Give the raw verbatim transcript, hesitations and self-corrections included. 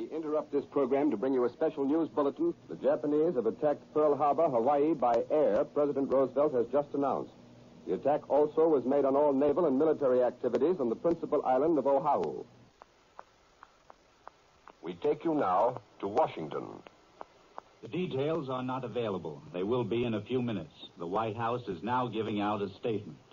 We interrupt this program to bring you a special news bulletin. The Japanese have attacked Pearl Harbor, Hawaii, by air, President Roosevelt has just announced. The attack also was made on all naval and military activities on the principal island of Oahu. We take you now to Washington. The details are not available. They will be in a few minutes. The White House is now giving out a statement.